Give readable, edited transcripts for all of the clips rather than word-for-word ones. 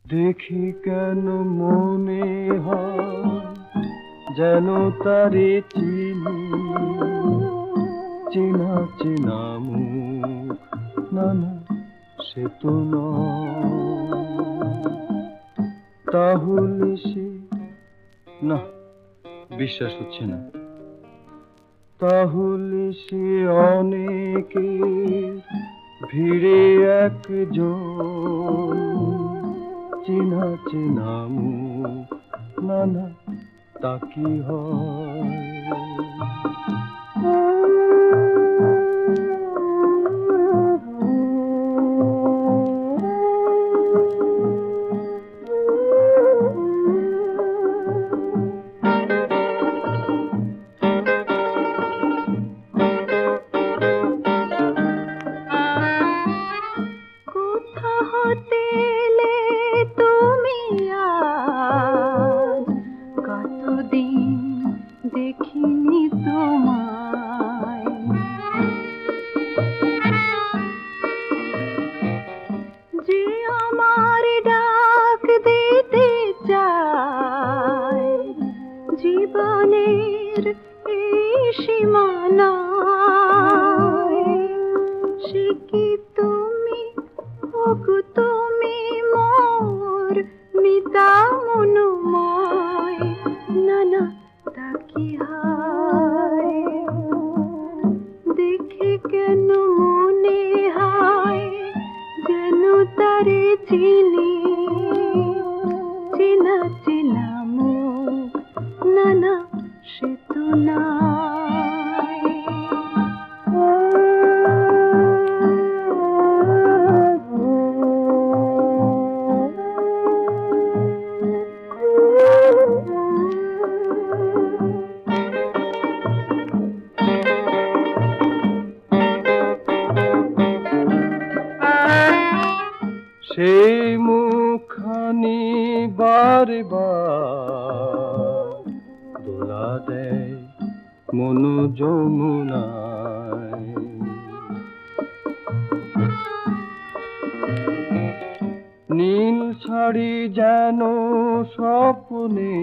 দেখি কেন মনে হয় যেন তারে চিনি, চেনা চেনা মুখ, না না সে তো নয়। তাহলে সে, না বিশ্বাস হচ্ছে না। তাহলে সে অনেকের ভিড়ে একজন, চেনা চেনা মুখ, না না তা কি হয়? দেখিনি তোমায়, যে আমার ডাক দিতে চায় জীবনের এই সীমানায়। সে কি তুমি, ওগো তুমি মোর মিতা মনোময়, না না তা কি হয়? দেখে কেন মনে হয় যেন তারে চিনি, চেনা চেনা মুখ, না না সে তো নয়। সেই মুখখানি বারে বার দোলা দেয় মন যমুনায়। নীল শাড়ি যেন স্বপ্নে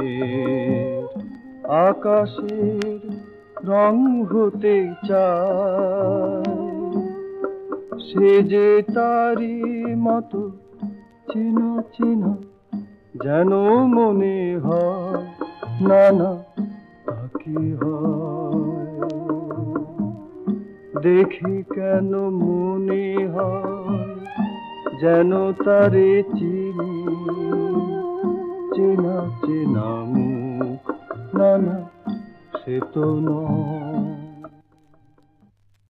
আকাশের রং হতে চায়। সে যে তারি মতো চেনা চেনা যেন মনে হয়, না না তা কি হয়? দেখি কেন মনে হয় যেন তারে চিনি, চেনা চেনা মুখ, না না সে তো নয়।